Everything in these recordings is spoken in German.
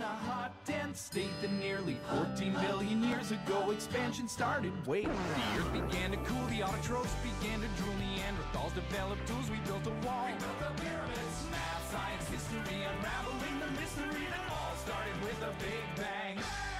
a hot, dense state that nearly 14 billion years ago expansion started. Wait, the earth began to cool, the autotrophs began to drool, Neanderthals developed tools, we built a wall. We built the pyramids, math, science, history, unraveling the mystery that all started with a Big Bang.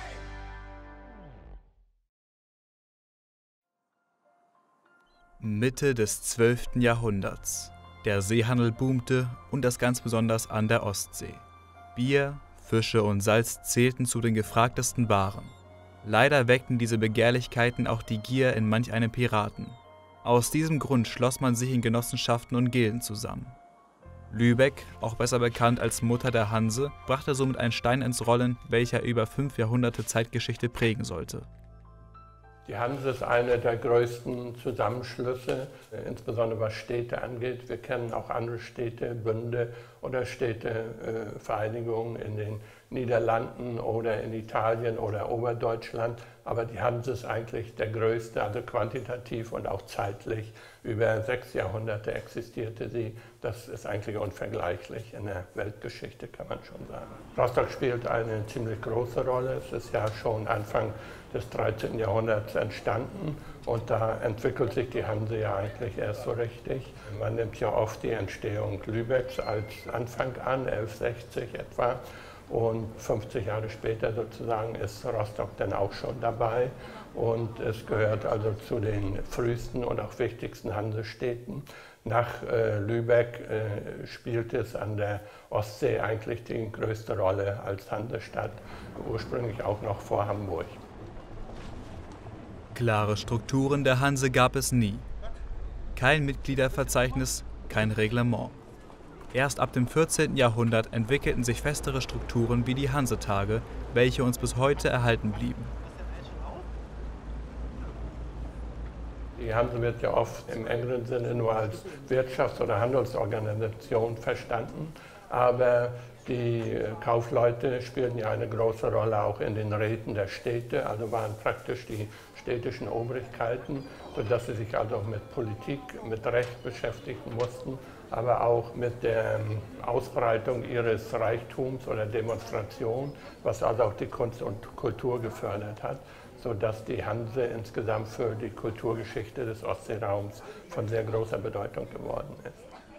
Mitte des 12. Jahrhunderts. Der Seehandel boomte und das ganz besonders an der Ostsee. Bier, Fische und Salz zählten zu den gefragtesten Waren. Leider weckten diese Begehrlichkeiten auch die Gier in manch einem Piraten. Aus diesem Grund schloss man sich in Genossenschaften und Gilden zusammen. Lübeck, auch besser bekannt als Mutter der Hanse, brachte somit einen Stein ins Rollen, welcher über 5 Jahrhunderte Zeitgeschichte prägen sollte. Die Hanse ist einer der größten Zusammenschlüsse, insbesondere was Städte angeht. Wir kennen auch andere Städte, Bünde oder Städtevereinigungen in den Niederlanden oder in Italien oder Oberdeutschland. Aber die Hanse ist eigentlich der größte, also quantitativ und auch zeitlich. Über 6 Jahrhunderte existierte sie. Das ist eigentlich unvergleichlich in der Weltgeschichte, kann man schon sagen. Rostock spielt eine ziemlich große Rolle. Es ist ja schon Anfang des 13. Jahrhunderts entstanden und da entwickelt sich die Hanse ja eigentlich erst so richtig. Man nimmt ja oft die Entstehung Lübecks als Anfang an, 1160 etwa. Und 50 Jahre später sozusagen ist Rostock dann auch schon dabei. Und es gehört also zu den frühesten und auch wichtigsten Hansestädten. Nach Lübeck spielt es an der Ostsee eigentlich die größte Rolle als Hansestadt, ursprünglich auch noch vor Hamburg. Klare Strukturen der Hanse gab es nie. Kein Mitgliederverzeichnis, kein Reglement. Erst ab dem 14. Jahrhundert entwickelten sich festere Strukturen wie die Hansetage, welche uns bis heute erhalten blieben. Die Hanse wird ja oft im engeren Sinne nur als Wirtschafts- oder Handelsorganisation verstanden, aber die Kaufleute spielten ja eine große Rolle auch in den Räten der Städte, also waren praktisch die städtischen Obrigkeiten, sodass sie sich also auch mit Politik, mit Recht beschäftigen mussten, aber auch mit der Ausbreitung ihres Reichtums oder Demonstration, was also auch die Kunst und Kultur gefördert hat, sodass die Hanse insgesamt für die Kulturgeschichte des Ostseeraums von sehr großer Bedeutung geworden ist.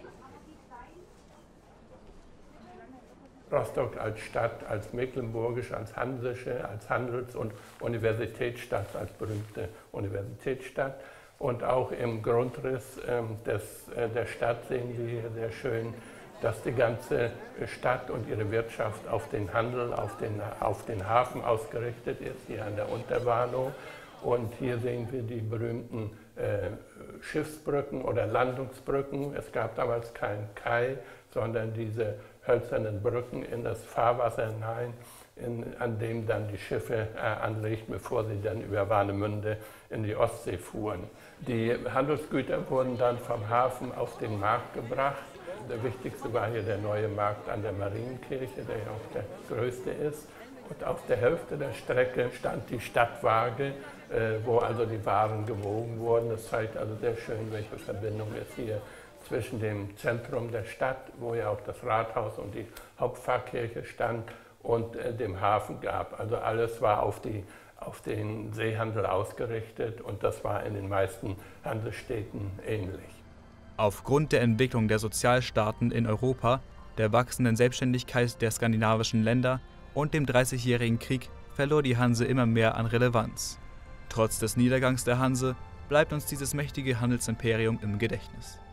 Rostock als Stadt, als mecklenburgische, als hansische, als Handels- und Universitätsstadt, als berühmte Universitätsstadt. Und auch im Grundriss der Stadt sehen wir hier sehr schön, dass die ganze Stadt und ihre Wirtschaft auf den Handel, auf den Hafen ausgerichtet ist, hier an der Unterwarnow. Und hier sehen wir die berühmten Schiffsbrücken oder Landungsbrücken. Es gab damals keinen Kai, sondern diese hölzernen Brücken in das Fahrwasser hinein, an dem dann die Schiffe anlegten, bevor sie dann über Warnemünde in die Ostsee fuhren. Die Handelsgüter wurden dann vom Hafen auf den Markt gebracht. Der wichtigste war hier der neue Markt an der Marienkirche, der ja auch der größte ist. Und auf der Hälfte der Strecke stand die Stadtwaage, wo also die Waren gewogen wurden. Das zeigt also sehr schön, welche Verbindung es hier zwischen dem Zentrum der Stadt, wo ja auch das Rathaus und die Hauptpfarrkirche stand, und dem Hafen gab. Also alles war auf den Seehandel ausgerichtet und das war in den meisten Handelsstädten ähnlich. Aufgrund der Entwicklung der Sozialstaaten in Europa, der wachsenden Selbstständigkeit der skandinavischen Länder und dem Dreißigjährigen Krieg verlor die Hanse immer mehr an Relevanz. Trotz des Niedergangs der Hanse bleibt uns dieses mächtige Handelsimperium im Gedächtnis.